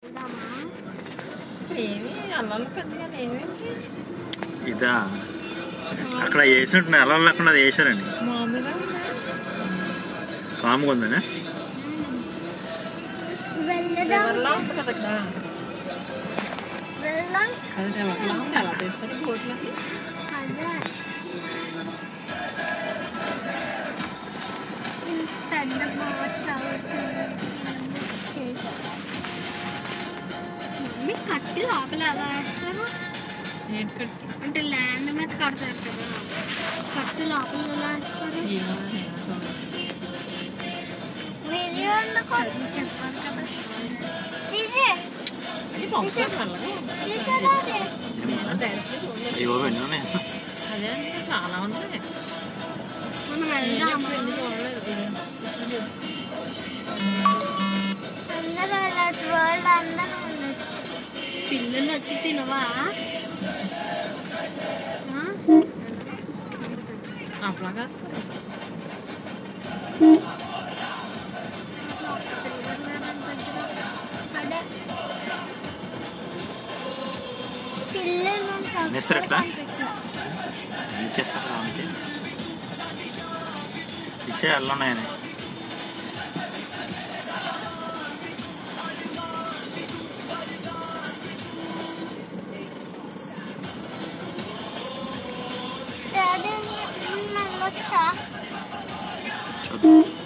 ఏమి అల్లాలు పెద్దగా ఏమేంటి ఇదా అక్కడ వేసినట్టు అల్లం లేకుండా అది వేసారండి మామూలుగా కాముగా ఉందనే ఎవరిలా ఉంది కదా ఇక్కడ అది ఎవరిలా ఉంది ఎలా తెచ్చారు బోట్లకి పెద్ద బోట్ మమ్మీ కట్టి లోపల ఎలా వేస్తారు ఏంటి కట్టి అంటే ల్యాండ్ మీద కడతారు కదా కట్టి లోపల ఎలా వేస్తారు వీడియో చెప్పారు కదా అయ్యో ఎన్ని ఉన్నాయి అదే అంటే చాలా ఉన్నాయి మనం వెళ్దాం పిల్లలు వచ్చి తినవా అప్పుడు కాస్తారు నెసరట్లా చేస్తారు అంతే ఇచ్చే అల్లం ఉన్నాయని వచ్చా